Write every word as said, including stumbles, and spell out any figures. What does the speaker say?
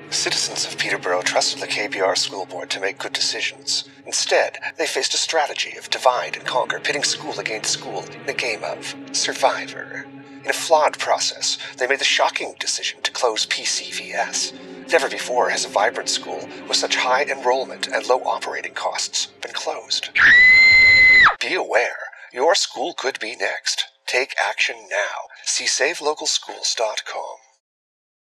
Citizens of Peterborough trusted the K B R School Board to make good decisions. Instead, they faced a strategy of divide and conquer, pitting school against school in a game of Survivor. In a flawed process, they made the shocking decision to close P C V S. Never before has a vibrant school with such high enrollment and low operating costs been closed. Be aware, your school could be next. Take action now. See save local schools dot com.